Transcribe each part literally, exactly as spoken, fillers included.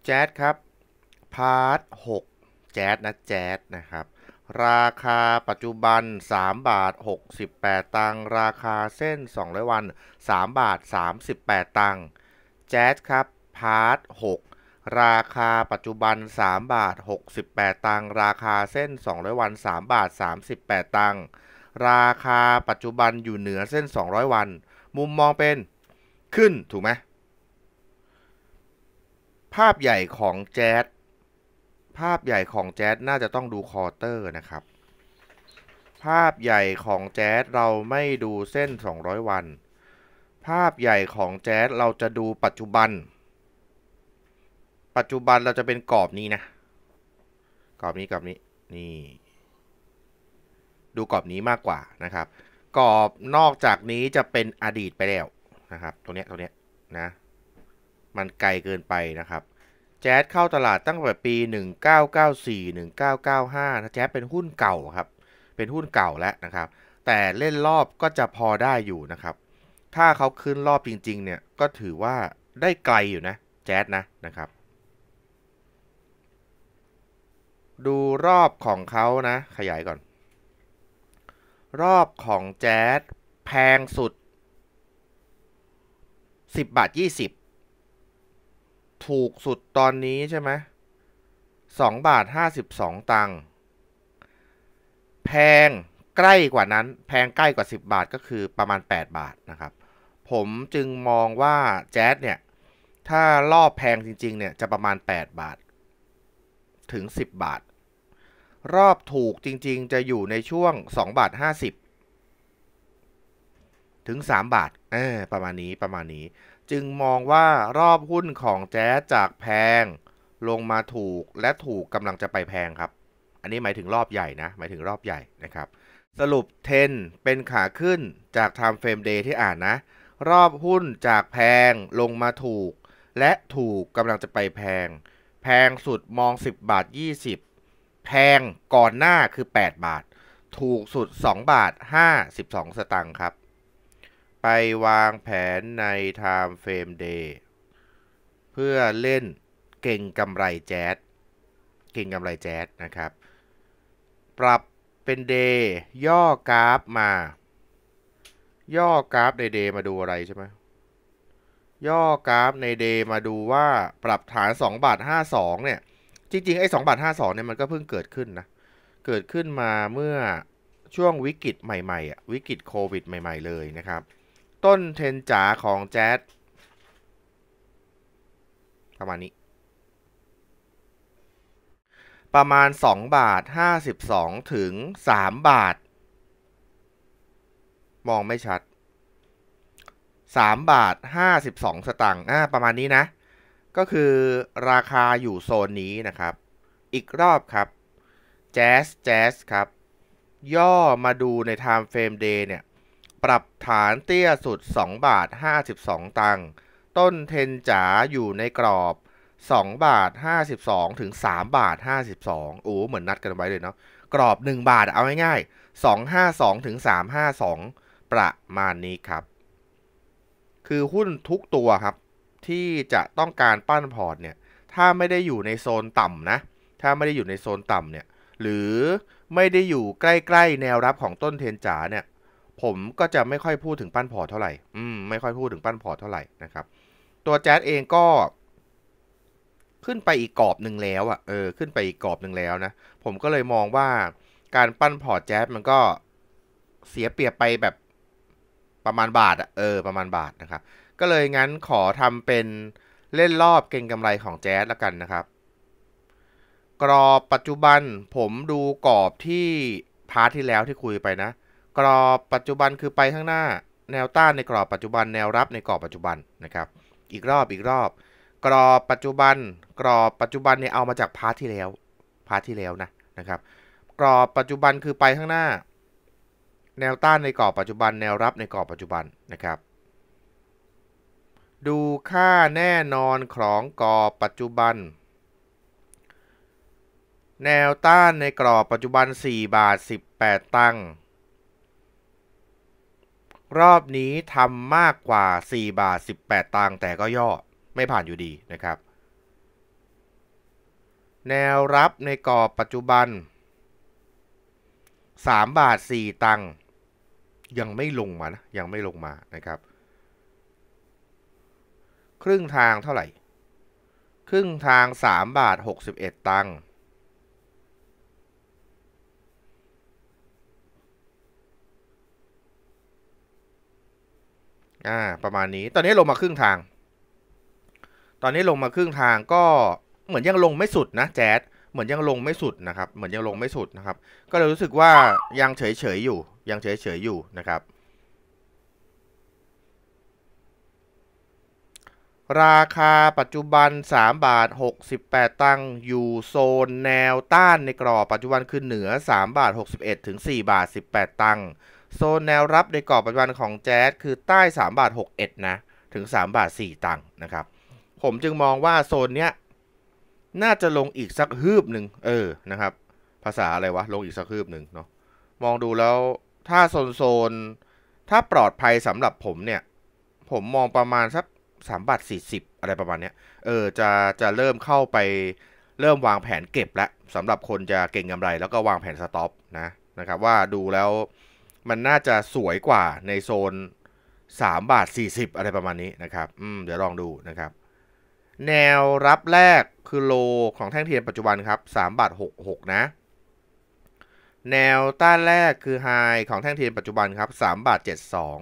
แจ๊สครับพาร์ทหกแจ๊สนะแจ๊สนะครับราคาปัจจุบันสามบาทหกสิบแปดตังค์ราคาเส้นสองร้อยวันสามบาทสามสิบแปดตังค์แจ๊สครับพาร์ทหกราคาปัจจุบันสามบาทหกสิบแปดตังค์ราคาเส้นสองร้อยวันสามบาทสามสิบแปดตังค์ราคาปัจจุบันอยู่เหนือเส้นสองร้อยวันมุมมองเป็นขึ้นถูกไหมภาพใหญ่ของแจ๊สภาพใหญ่ของแจ๊สน่าจะต้องดูควอเตอร์นะครับภาพใหญ่ของแจ๊สเราไม่ดูเส้นสองร้อยวันภาพใหญ่ของแจ๊สเราจะดูปัจจุบันปัจจุบันเราจะเป็นกรอบนี้นะกรอบนี้กรอบนี้นี่ดูกรอบนี้มากกว่านะครับกรอบนอกจากนี้จะเป็นอดีตไปแล้วนะครับตรงเนี้ยตรงเนี้ยนะมันไกลเกินไปนะครับแจ๊สเข้าตลาดตั้งแต่ปีหนึ่งเก้าเก้าสี่ หนึ่งเก้าเก้าห้านะแจ๊สเป็นหุ้นเก่าครับเป็นหุ้นเก่าแล้วนะครับแต่เล่นรอบก็จะพอได้อยู่นะครับถ้าเขาขึ้นรอบจริงๆเนี่ยก็ถือว่าได้ไกลอยู่นะแจ๊สนะนะครับดูรอบของเขานะขยายก่อนรอบของแจ๊สแพงสุดสิบบาทยี่สิบถูกสุดตอนนี้ใช่ไหมสองบาทห้าสิบสองตังค์แพงใกล้กว่านั้นแพงใกล้กว่าสิบบาทก็คือประมาณแปดบาทนะครับผมจึงมองว่าแจ๊สเนี่ยถ้ารอบแพงจริงๆเนี่ยจะประมาณแปดบาทถึงสิบบาทรอบถูกจริงๆจะอยู่ในช่วงสองบาทห้าสิบถึงสามบาทเออประมาณนี้ประมาณนี้จึงมองว่ารอบหุ้นของแจ๊สจากแพงลงมาถูกและถูกกำลังจะไปแพงครับอันนี้หมายถึงรอบใหญ่นะหมายถึงรอบใหญ่นะครับสรุปเทรนเป็นขาขึ้นจาก Time Frame Day ที่อ่านนะรอบหุ้นจากแพงลงมาถูกและถูกกำลังจะไปแพงแพงสุดมองสิบบาทยี่สิบแพงก่อนหน้าคือแปดบาทถูกสุดสองบาทห้าสิบสองสตางค์ครับไปวางแผนใน Time Frame Day เพื่อเล่นเก่งกำไรแจ๊สเก่งกำไรแจ๊สนะครับปรับเป็นเดย์ย่อกราฟมาย่อกราฟในเดย์มาดูอะไรใช่ไหมย่อกราฟในเดย์มาดูว่าปรับฐานสองบาทห้าสิบสองเนี่ยจริงๆไอ้สองบาทห้าสิบสองเนี่ยมันก็เพิ่งเกิดขึ้นนะเกิดขึ้นมาเมื่อช่วงวิกฤตใหม่ๆอ่ะวิกฤตโควิดใหม่ๆเลยนะครับต้นเทรนจ๋าของแจ๊สประมาณนี้ประมาณสองบาทห้าสิบสองถึงสามบาทมองไม่ชัดสามบาทห้าสิบสองสตางค์อ่าประมาณนี้นะก็คือราคาอยู่โซนนี้นะครับอีกรอบครับแจ๊สแจ๊สครับย่อมาดูใน Time Frame Day เนี่ยปรับฐานเตี้ยสุดสองบาทห้าสิบสองตังค์ต้นเทนจ๋าอยู่ในกรอบสองบาทห้าสิบสองถึงสามบาทห้าสิบสองโอ้เหมือนนัดกันไว้เลยเนาะกรอบหนึ่งบาทเอาง่ายๆสองห้าสองถึงสามห้าสองประมาณนี้ครับคือหุ้นทุกตัวครับที่จะต้องการปั้นพอร์ตเนี่ยถ้าไม่ได้อยู่ในโซนต่ำนะถ้าไม่ได้อยู่ในโซนต่ำเนี่ยหรือไม่ได้อยู่ใกล้ๆแนวรับของต้นเทนจ๋าเนี่ยผมก็จะไม่ค่อยพูดถึงปั้นพอร์ตเท่าไหร่อืมไม่ค่อยพูดถึงปั้นพอร์ตเท่าไหร่นะครับตัวแจ๊สเองก็ขึ้นไปอีกกรอบหนึ่งแล้วอ่ะเออขึ้นไปอีกกรอบหนึ่งแล้วนะผมก็เลยมองว่าการปั้นพอร์ตแจ๊สมันก็เสียเปรียบไปแบบประมาณบาทอ่ะเออประมาณบาทนะครับก็เลยงั้นขอทำเป็นเล่นรอบเก็งกำไรของแจ๊สแล้วกันนะครับกรอบปัจจุบันผมดูกรอบที่พาร์ทที่แล้วที่คุยไปนะกรอบปัจจุบันคือไปข้างหน้าแนวต้านในกรอบปัจจุบันแนวรับในกรอบปัจจุบันนะครับอีกรอบอีกรอบกรอบปัจจุบันกรอบปัจจุบันเนี่ยเอามาจากพาร์ทที่แล้วพาร์ทที่แล้วนะนะครับกรอบปัจจุบันคือไปข้างหน้าแนวต้านในกรอบปัจจุบันแนวรับในกรอบปัจจุบันนะครับดูค่าแน่นอนของกรอบปัจจุบันแนวต้านในกรอบปัจจุบันสี่บาทสิบแปดตังค์รอบนี้ทำมากกว่าสี่บาทสิบแปดตังค์แต่ก็ย่อไม่ผ่านอยู่ดีนะครับแนวรับในกรอบปัจจุบันสามบาทสี่ตังค์ยังไม่ลงมานะยังไม่ลงมานะครับครึ่งทางเท่าไหร่ครึ่งทางสามบาทหกสิบเอ็ดตังค์อ่าประมาณนี้ตอนนี้ลงมาครึ่งทางตอนนี้ลงมาครึ่งทางก็เหมือนยังลงไม่สุดนะแจ๊ดเหมือนยังลงไม่สุดนะครับเหมือนยังลงไม่สุดนะครับก็เลยรู้สึกว่ายังเฉยเฉยอยู่ยังเฉยเฉยอยู่นะครับราคาปัจจุบันสามบาทหกสิบแปดตังค์อยู่โซนแนวต้านในกรอบปัจจุบันคือเหนือสามบาทหกสิบเอ็ดถึงสี่บาทสิบแปดตังค์โซนแนวรับในกรอบปัจจุบันของแจ๊สคือใต้สามบาทหกสิบเอ็ดนะถึงสามบาทสี่ตังค์นะครับผมจึงมองว่าโซนเนี้ยน่าจะลงอีกสักฮืบหนึ่งเออนะครับภาษาอะไรวะลงอีกสักฮืบหนึ่งเนาะมองดูแล้วถ้าโซนโซนถ้าปลอดภัยสำหรับผมเนี่ยผมมองประมาณสักสามบาทสี่สิบอะไรประมาณเนี้ยเออจะจะเริ่มเข้าไปเริ่มวางแผนเก็บแล้วสำหรับคนจะเก่งกำไรแล้วก็วางแผนสต็อปนะนะครับว่าดูแล้วมันน่าจะสวยกว่าในโซนสามบาทสี่สิบอะไรประมาณนี้นะครับอืมเดี๋ยวลองดูนะครับแนวรับแรกคือโลของแท่งเทียนปัจจุบันครับสามบาทหกสิบหกนะแนวต้านแรกคือไฮของแท่งเทียนปัจจุบันครับสามบาทเจ็ดสิบสอง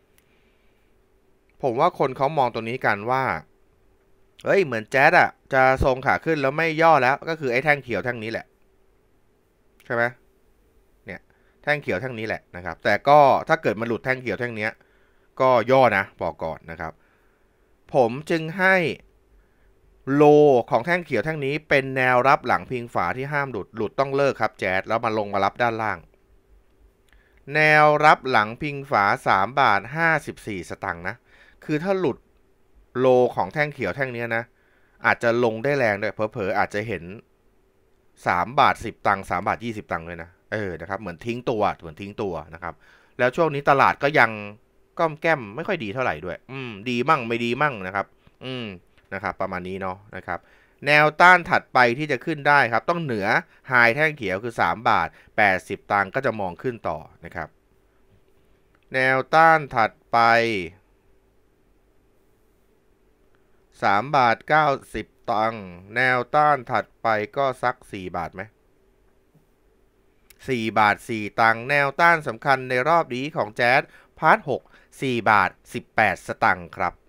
ผมว่าคนเขามองตัวนี้กันว่าเฮ้ยเหมือนแจ๊ดอะจะทรงขาขึ้นแล้วไม่ย่อแล้วก็คือไอ้แท่งเขียวแท่งนี้แหละใช่ไหมเนี่ยแท่งเขียวแท่งนี้แหละนะครับแต่ก็ถ้าเกิดมันหลุดแท่งเขียวแท่งนี้ก็ย่อนะบอกก่อนนะครับผมจึงให้โลของแท่งเขียวแท่งนี้เป็นแนวรับหลังพิงฝาที่ห้ามหลุดหลุดต้องเลิกครับแจ๊ดแล้วมาลงมารับด้านล่างแนวรับหลังพิงฝาสามบาทห้าสิบสี่สตางค์นะคือถ้าหลุดโลของแท่งเขียวแท่งนี้นะอาจจะลงได้แรงด้วยเผลอๆอาจจะเห็นสามบาทสิบตังค์สามบาทยี่สิบตังค์เลยนะเออนะครับเหมือนทิ้งตัวเหมือนทิ้งตัวนะครับแล้วช่วงนี้ตลาดก็ยังก้อมแก้มไม่ค่อยดีเท่าไหร่ด้วยอืมดีมั่งไม่ดีมั่งนะครับอืมนะครับประมาณนี้เนาะนะครับแนวต้านถัดไปที่จะขึ้นได้ครับต้องเหนือไฮแท่งเขียวคือสามบาทแปดสิบตังค์ก็จะมองขึ้นต่อนะครับแนวต้านถัดไปสามบาทเก้าสิบตังค์แนวต้านถัดไปก็สักสี่บาทไหมสี่บาทสี่ตังค์แนวต้านสำคัญในรอบนี้ของแจ๊สพาร์ทหก สี่บาทสิบแปดสตังค์ครับ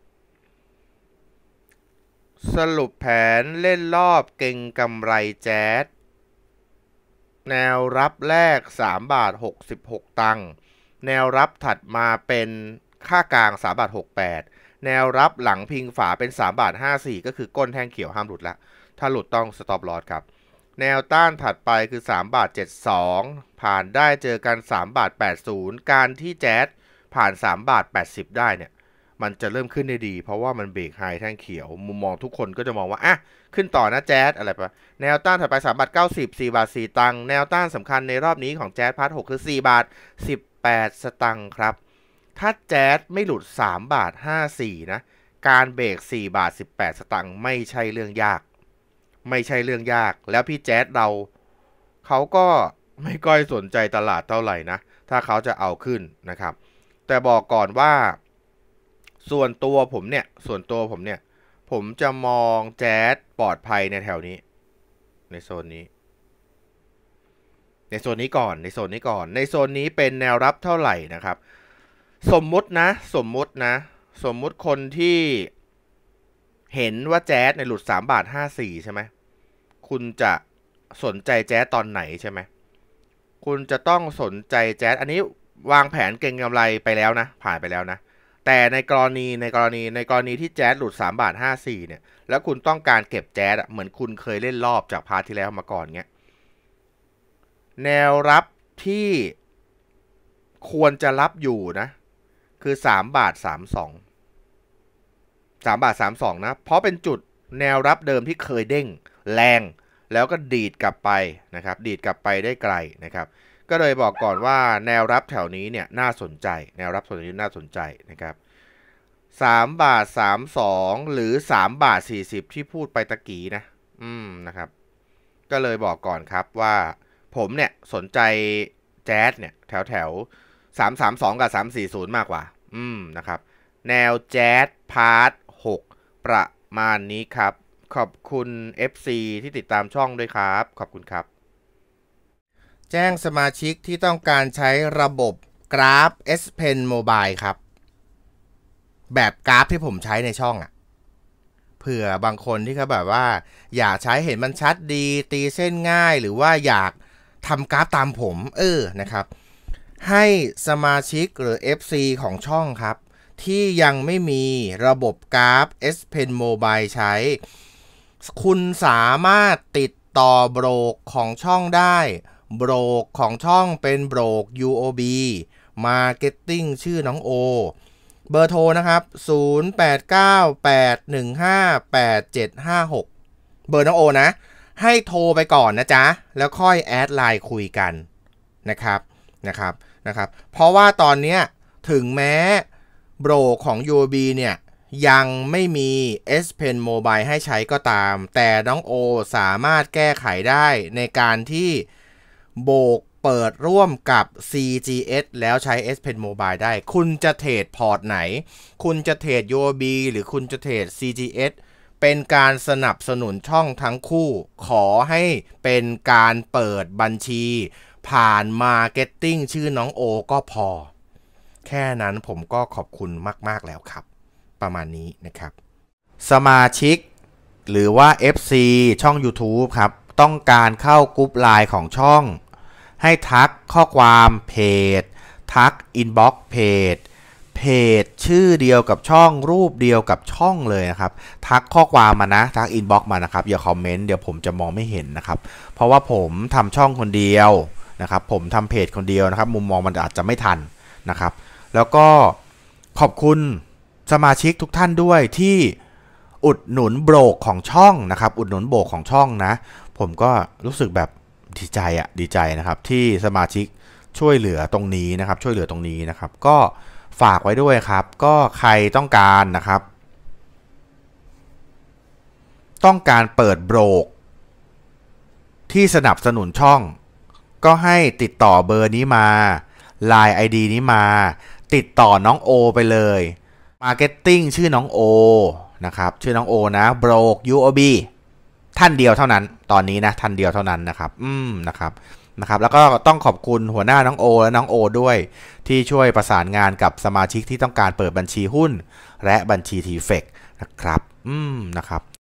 สรุปแผนเล่นรอบเก่งกำไรแจ๊สแนวรับแรกสามบาทหกสิบหกตังค์แนวรับถัดมาเป็นค่ากลางสามบาทหกสิบแปดแนวรับหลังพิงฝาเป็นสามบาทห้าสิบสี่ก็คือก้นแท่งเขียวห้ามหลุดละถ้าหลุดต้องสต็อปลอสครับแนวต้านถัดไปคือสามบาทเจ็ดสิบสองผ่านได้เจอกันสามบาทแปดสิบการที่แจ๊สผ่านสามบาทแปดสิบได้เนี่ยมันจะเริ่มขึ้นได้ดีเพราะว่ามันเบรกไฮแท่งเขียวมุมมองทุกคนก็จะมองว่าอ่ะขึ้นต่อนะแจ๊สอะไรปะแนวต้านถัดไปสามบาทเก้าสิบ สี่บาทสี่ตังค์แนวต้านสำคัญในรอบนี้ของแจ๊สพาร์ทหกคือสี่บาทสิบแปดสตังค์ครับถ้าแจ๊สไม่หลุดสามบาทห้าสิบสี่นะการเบรกสี่บาทสิบแปดสตังค์ไม่ใช่เรื่องยากไม่ใช่เรื่องยากแล้วพี่แจ๊สเราเขาก็ไม่ค่อยสนใจตลาดเท่าไหร่นะถ้าเขาจะเอาขึ้นนะครับแต่บอกก่อนว่าส่วนตัวผมเนี่ยส่วนตัวผมเนี่ยผมจะมองแจ๊สปลอดภัยในแถวนี้ในโซนนี้ในโซนนี้ก่อนในโซนนี้ก่อนในโซนนี้เป็นแนวรับเท่าไหร่นะครับสมมุตินะสมมุตินะสมมุติคนที่เห็นว่าแจ๊สในหลุดสามบาทห้าสิบสี่ใช่ไหมคุณจะสนใจแจ๊สตอนไหนใช่ไหมคุณจะต้องสนใจแจ๊สอันนี้วางแผนเก็งกำไรไปแล้วนะผ่านไปแล้วนะแต่ในกรณีในกรณีในกรณีที่แจ๊สหลุดสามบาทห้าสิบสี่เนี่ยแล้วคุณต้องการเก็บแจ๊สเหมือนคุณเคยเล่นรอบจากพาร์ทที่แล้วมาก่อนเงี้ยแนวรับที่ควรจะรับอยู่นะคือสามบาทสามสิบสองสามบาทสามสิบสองนะเพราะเป็นจุดแนวรับเดิมที่เคยเด้งแรงแล้วก็ดีดกลับไปนะครับดีดกลับไปได้ไกลนะครับก็เลยบอกก่อนว่าแนวรับแถวนี้เนี่ยน่าสนใจแนวรับแถวนี้น่าสนใจนะครับสามบาทสามสิบสองหรือสามบาทสี่สิบที่พูดไปตะกี้นะอืมนะครับก็เลยบอกก่อนครับว่าผมเนี่ยสนใจแจ๊สเนี่ยแถวแถวสามสามสองกับสามสี่ศูนย์มากกว่าอืมนะครับแนวแจ๊สพาร์ทหกประมาณนี้ครับขอบคุณ เอฟ ซี ที่ติดตามช่องด้วยครับขอบคุณครับแจ้งสมาชิกที่ต้องการใช้ระบบกราฟ S Pen Mobile ครับแบบกราฟที่ผมใช้ในช่องอ่ะเผื่อบางคนที่เขาแบบว่าอยากใช้เห็นมันชัดดีตีเส้นง่ายหรือว่าอยากทำกราฟตามผมเออนะครับให้สมาชิกหรือ เอฟ ซี ของช่องครับที่ยังไม่มีระบบกราฟ S Pen Mobile ใช้คุณสามารถติดต่อโบรกของช่องได้โบรกของช่องเป็นโบรก ยู โอ บี Marketing ชื่อน้องโอเบอร์โทรนะครับศูนย์ แปด เก้า แปด หนึ่ง ห้า แปด เจ็ด ห้า หกเบอร์น้องโอนะให้โทรไปก่อนนะจ๊ะแล้วค่อยแอดไลน์คุยกันนะครับนะครับนะครับเพราะว่าตอนนี้ถึงแม้โบรกของ ยู โอ บี เนี่ยยังไม่มี S Pen Mobile ให้ใช้ก็ตามแต่น้องโอสามารถแก้ไขได้ในการที่โบกเปิดร่วมกับ ซี จี เอส แล้วใช้ S Pen Mobile ได้คุณจะเทรดพอร์ตไหนคุณจะเทรด ยู โอ บี หรือคุณจะเทรด ซี จี เอส เป็นการสนับสนุนช่องทั้งคู่ขอให้เป็นการเปิดบัญชีผ่าน Marketing ชื่อน้องโอก็พอแค่นั้นผมก็ขอบคุณมากๆแล้วครับประมาณนี้นะครับสมาชิกหรือว่า เอฟ ซี ช่อง YouTube ครับต้องการเข้ากรุ๊ปไลน์ของช่องให้ทักข้อความเพจทักอินบ็อกซ์เพจเพจชื่อเดียวกับช่องรูปเดียวกับช่องเลยนะครับทักข้อความมานะทักอินบ็อกซ์มานะครับอย่าคอมเมนต์เดี๋ยวผมจะมองไม่เห็นนะครับเพราะว่าผมทำช่องคนเดียวนะครับผมทำเพจคนเดียวนะครับมุมมองมันอาจจะไม่ทันนะครับแล้วก็ขอบคุณสมาชิกทุกท่านด้วยที่อุดหนุนโบรกของช่องนะครับอุดหนุนโบรกของช่องนะผมก็รู้สึกแบบดีใจอะดีใจนะครับที่สมาชิกช่วยเหลือตรงนี้นะครับช่วยเหลือตรงนี้นะครับก็ฝากไว้ด้วยครับก็ใครต้องการนะครับต้องการเปิดโบรกที่สนับสนุนช่องก็ให้ติดต่อเบอร์นี้มา ไลน์ ไอ ดี นี้มาติดต่อน้องโอไปเลย Marketing ชื่อน้องโอนะครับชื่อน้องโอนะโบรก ยู โอ บี ท่านเดียวเท่านั้นตอนนี้นะท่านเดียวเท่านั้นนะครับอืมนะครับนะครับแล้วก็ต้องขอบคุณหัวหน้าน้องโอและน้องโอด้วยที่ช่วยประสานงานกับสมาชิกที่ต้องการเปิดบัญชีหุ้นและบัญชี ที เฟ อี ซี นะครับอืมนะครับ